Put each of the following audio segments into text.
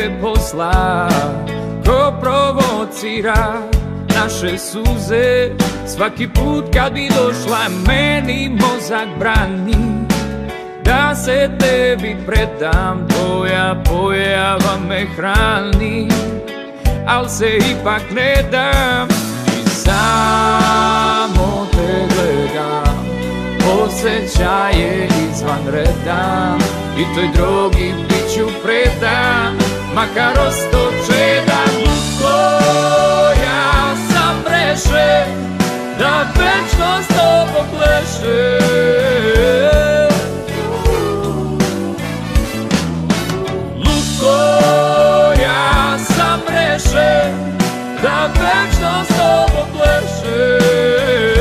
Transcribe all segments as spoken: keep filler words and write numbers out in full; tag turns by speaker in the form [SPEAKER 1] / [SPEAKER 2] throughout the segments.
[SPEAKER 1] tebe posla, ko provocira naše suze. Svaki put kad bi došla meni mozak brani da se tebi predam, tvoja pojava me hrani, al se ipak ne dam i samo te gledam. Osjećaje izvan reda i toj drogi bit ću predan, makar ostoče da lutko ja sam rešen da večno s tobom plešem. Da večno s tobom plešem.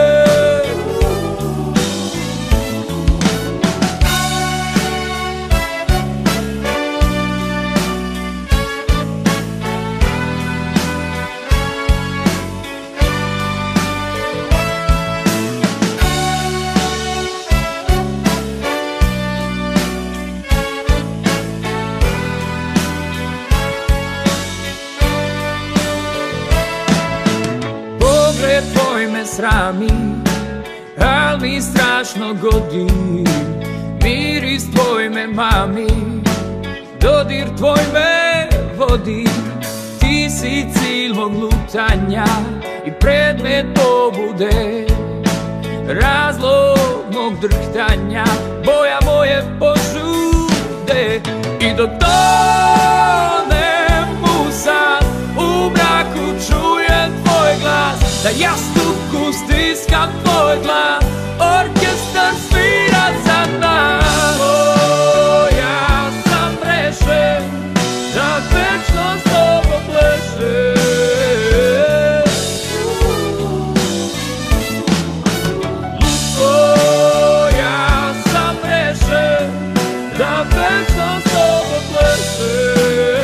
[SPEAKER 1] Srami, al mi strašno godi, miris tvoj me mami, dodir tvoj me vodi. Ti si cilj mog lutanja i predmet pobude, razlog mog drhtanja, boja moje požude. I dok tonem u san, u mraku čujem tvoj glas, da jastuku stiskam tvoj glas, orkestar svira za nas. O, ja sam rešen da večno s tobom plešem. O, ja sam rešen da večno s tobom plešem.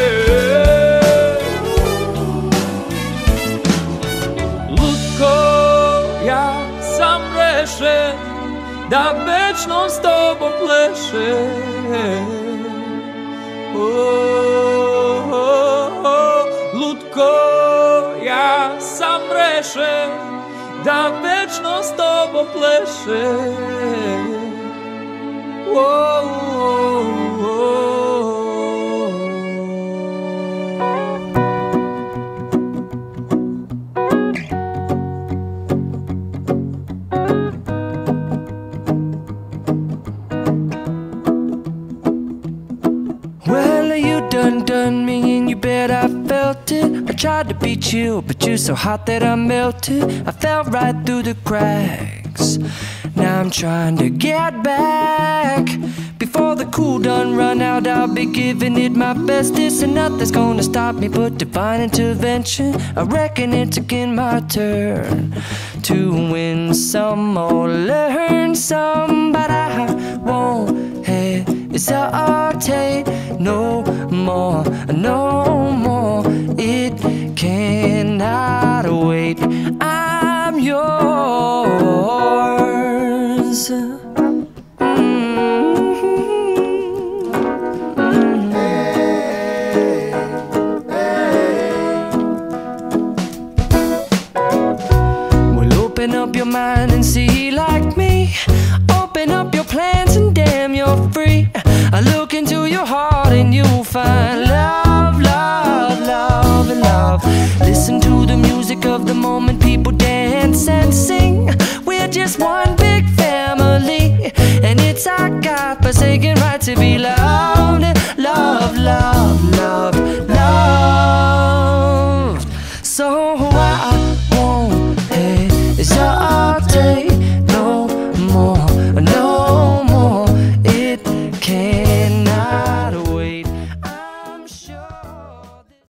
[SPEAKER 1] Da večno s tobom plešem. Oh, oh, oh, lutko, ja sam rešen da večno s tobom plešem. Oh, oh, oh.
[SPEAKER 2] Done, done me and you bet I felt it. I tried to beat you, but you're so hot that I melted. I fell right through the cracks. Now I'm trying to get back. Before the cool done run out, I'll be giving it my bestest, and nothing's gonna stop me but divine intervention. I reckon it's again my turn to win some or learn some, but I won't hesitate no more, no more. It cannot wait. I'm yours. Open up your mind and see like me. Open up your plans and damn, you're free. I look into your heart and you'll find love, love, love, and love. Listen to the music of the moment, people dance and sing. We're just one big family, and it's our God-forsaken right to be loved. Love, love, love.